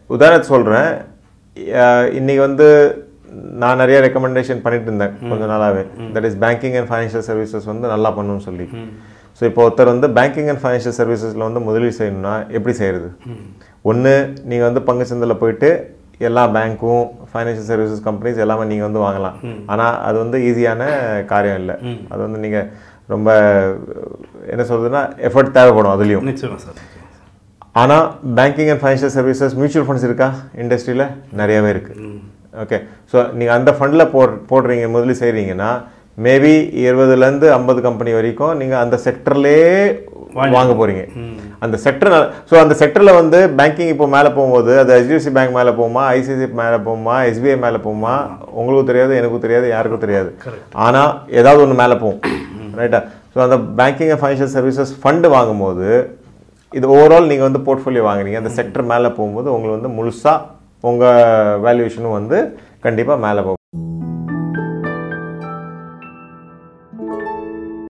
உதாரணத்துக்கு சொல்கிறேன், இன்றைக்கி வந்து நான் நிறைய ரெக்கமெண்டேஷன் பண்ணிட்டு இருந்தேன் கொஞ்சம் நாளாகவே. That is banking and financial services வந்து நல்லா பண்ணணும்னு சொல்லி. ஸோ இப்போ ஒருத்தர் வந்து பேங்கிங் அண்ட் ஃபைனான்ஷியல் சர்வீசஸில் வந்து முதலீடு செய்யணும்னா எப்படி செய்கிறது? ஒன்று, நீங்கள் வந்து பங்கு சந்தையில் போயிட்டு எல்லா பேங்க்கும் ஃபைனான்ஷியல் சர்வீசஸ் கம்பெனிஸ் எல்லாமே நீங்கள் வந்து வாங்கலாம். ஆனால் அது வந்து ஈஸியான காரியம் இல்லை. அது வந்து நீங்கள் ரொம்ப என்ன சொல்றதுன்னா எஃபர்ட் தேவைப்படும் அதுலேயும். ஆனால் banking and financial services mutual funds இருக்கா இண்டஸ்ட்ரியில்? நிறையவே இருக்குது. ஓகே, ஸோ நீங்கள் அந்த ஃபண்டில் போடுறீங்க, முதலீடு செய்கிறீங்கன்னா மேபி 20லேருந்து 50 கம்பெனி வரைக்கும் நீங்கள் அந்த செக்டர்லேயே வாங்க போகிறீங்க. அந்த செக்டர், ஸோ அந்த செக்டரில் வந்து பேங்கிங் இப்போ மேலே போகும்போது அது HDFC பேங்க் மேலே போகுமா, ICICI மேலே போகுமா, SBI மேலே போகுமா, உங்களுக்கும் தெரியாது, எனக்கும் தெரியாது, யாருக்கும் தெரியாது. ஆனால் ஏதாவது ஒன்று மேலே போகும், ரைட்டா? ஸோ அந்த banking and financial services fund வாங்கும்போது இது ஓவரால் நீங்கள் வந்து போர்ட்ஃபோலியோ வாங்குறீங்க. அந்த செக்டர் மேலே போகும்போது உங்களுக்கு வந்து முழுசாக உங்கள் வேல்யூவேஷனும் வந்து கண்டிப்பாக மேலே போகும்.